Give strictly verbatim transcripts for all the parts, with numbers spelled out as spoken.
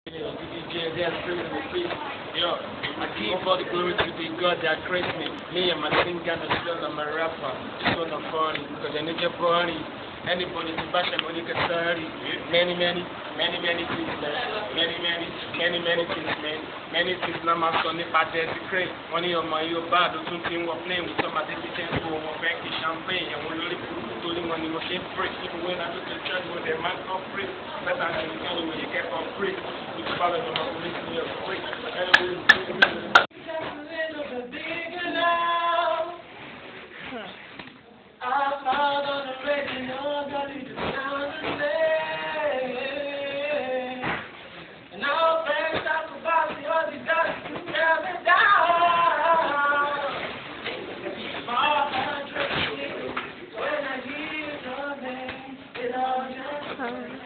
D J, they're screaming in the street. Yo, I give all the glory to the God that created me. Me and my singer, the son of my rapper, son of funny, because I need your body. Anybody to bash them, only get thirty. Many, many, many, many things, man. Many, many, many, many things, man. Many things, now my son, if I dare to create. Money on my ear, bad, or something, we're playing with some of the things, we're drinking champagne, and we're really pulling money, we're getting free. Even when I go to church, when the man come free, better than the money when you get on free. It's better than my police, you're free. Anyway, I'm out on the radio, got it down the lane. And now friends talk about the other guys to tear me down. My heart breaks when I hear your name. It all just hurts.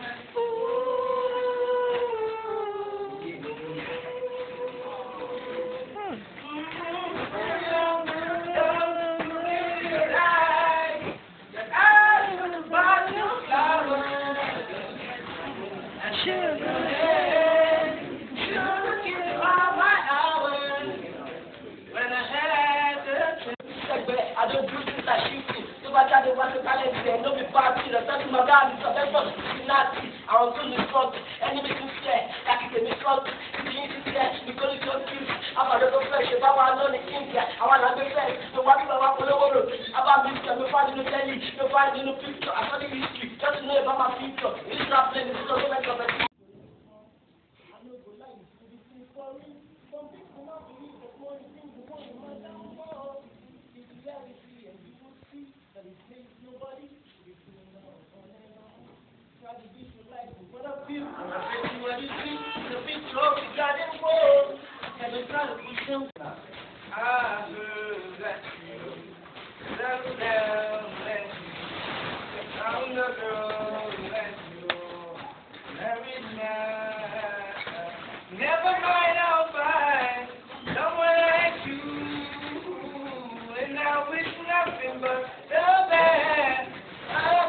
I don't do things like shooting. So much I don't want to talent there. No be party. The person my dad is a person. It's nasty. I want to look front. Enemy to stare. Like it's a misfront. It's easy to stare. Because it's so cute. I'm a little fresh. If I want to know the India, I want to be fresh. So what if I want to know about this? I'm finding the telly. I'm finding the picture. I'm finding the history. Just to know about my future. It's not playing. It's not going to be. I heard that you settle down, let you found a girl, let you married now. Never mind, I'll find someone like you, and I wish nothing but the best of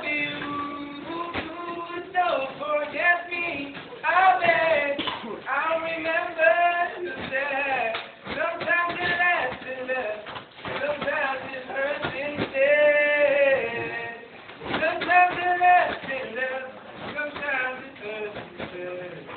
you. Don't forget me, I beg. I'll remember to say. Sometimes it lasts in love, sometimes it hurts instead. Sometimes it lasts in love, sometimes it hurts instead.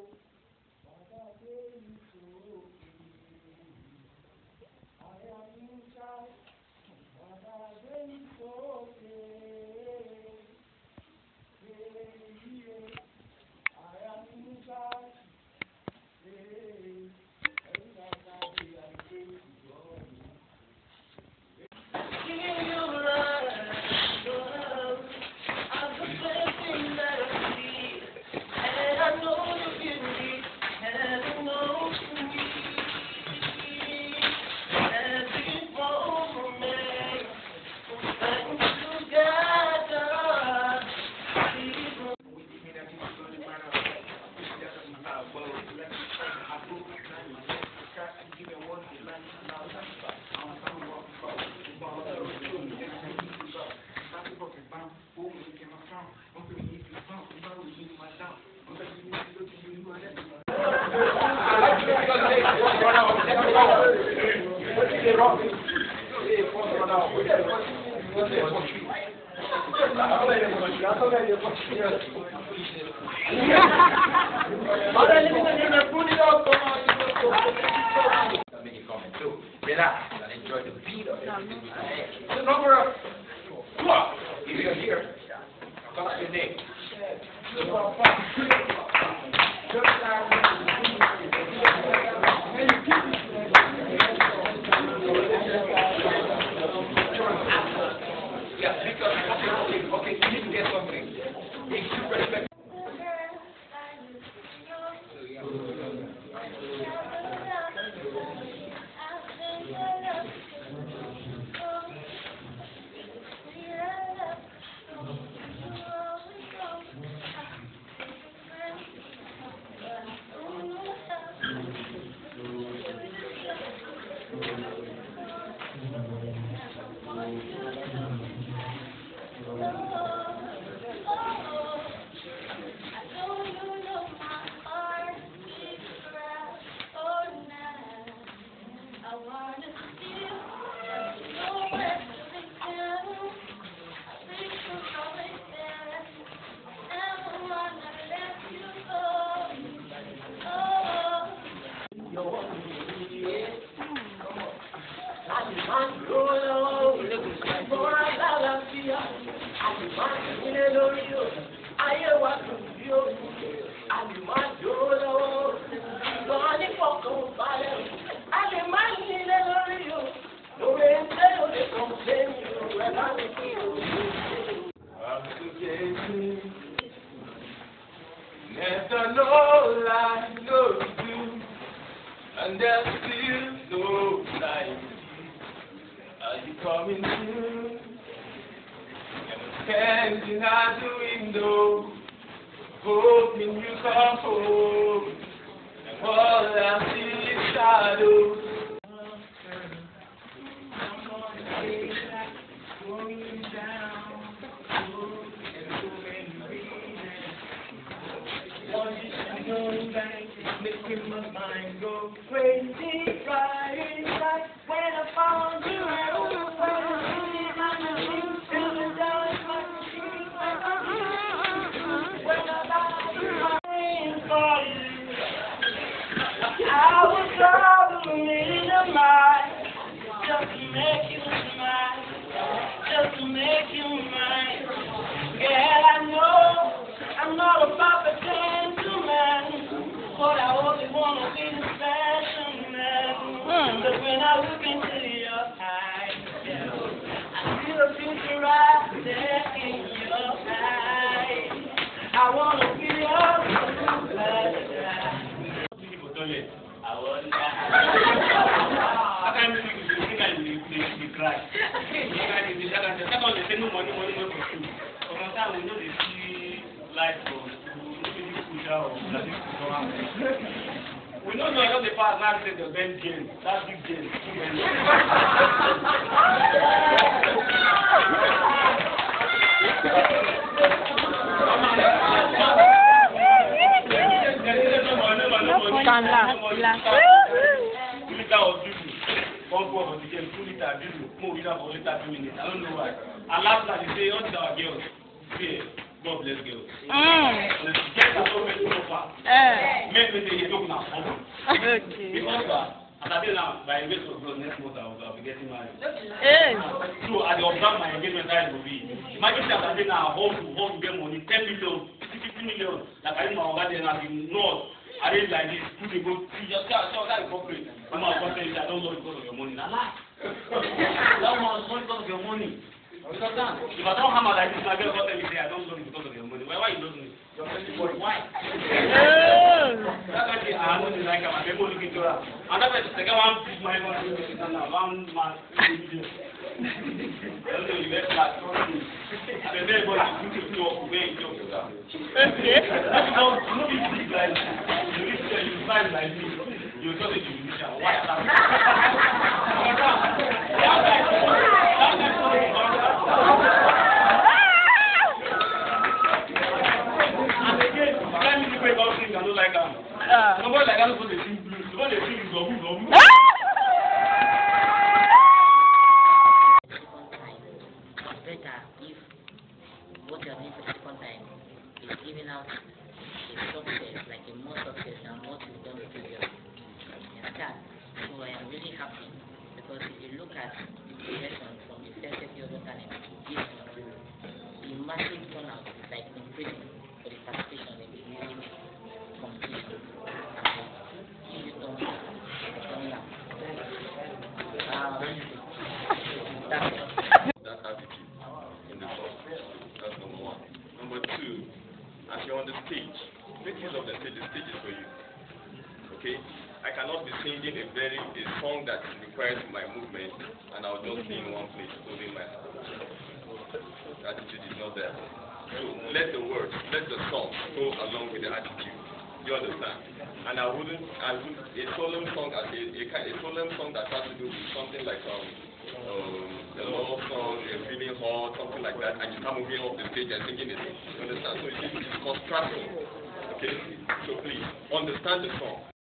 Make a comment too. Relax and enjoy the beat of it. The number of if you're here, call out your name. Yeah, because okay, okay, you need to get something. If you respect. ilé lórí o, ayé wa kò bí o, a lè má jó lọ́wọ́, ṣùgbọ́n ní fọkàn balẹ̀ o, a lè má ní ilé lórí o, lórí ẹgbẹ́ o lè kàn ṣe mi o, ẹ bá mi kí o. Never know life knows you, and there's still no life. Are you coming through? Standing at the window, hoping you come home, and all I see is shadows. Going down, going back, making my mind go crazy, right, right. When I found you, I was feeling down my cheek. When I found you, for you, I was traveling in the mind, just to make you smile, just to make you mine. Yeah, I know I'm not a perfect gentleman, but I only wanna be the special man. Cause when I look into your eyes, I see the future right there in your eyes. I wanna be your superstar. I wonder. I can't think you think I will cry. I can't think I can't say no money, money, money for you. Sometimes we know they see life from we don't know how the past now say the best game, that big game. One for the game, two liter diesel, more liter for liter two minutes. I don't know why. And last night they say, all the our girls, yeah. God bless girls. Mm. Get the government so far. Make me say, you don't now. Okay. Because uh, as I say now, by the grace of God, next month I will, I will be getting married. Hey. So I will observe my engagement time will be. Imagine that I say now, how to how to get money, ten million, fifty million. Like I know my father and I been not arrange like this, two people, see just can't show that corporate. I'm not going to say I don't know because of your money. Now lie. That one is not because of your money. Because that, if I don't hammer like this, my girl will tell me say I don't love you because of your money. Why, why you love me? You're very boy. Why? That's why I have money like I'm a people looking to her. And that's why the second one is my money. One man. I don't know, you get flat. I'm a very boy. You need to talk. Very talk. Okay. Now, no be big like you need to you find like me. You talk to the musician. Why? Somebody like that supposed to sing blues. Somebody they sing zombie zombie. It's better if what you're doing for the second time is giving out a success, like a more success than what you've done previously. You understand? So I am really happy because if you look at the progression from the first episode of talent to this one, the massive turnout is like increasing for the participation in the music competition. That attitude in the song. That's number one. Number two, as you're on the stage, make use of the stage. The stage is for you. Okay? I cannot be singing a very a song that requires my movement and I'll just be in one place holding my hand. The attitude is not there. So let the words, let the song go along with the attitude. You understand? And I wouldn't, I would a solemn song, a, a, a solemn song that has to do with something like um, um a love song, a feeling hot, something like that, and you come moving off the stage and singing it. You understand? So it's, it's constructing. Okay? So please understand the song.